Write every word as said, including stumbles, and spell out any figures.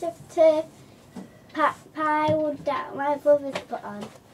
of to pa- pie wood that my brother's put on.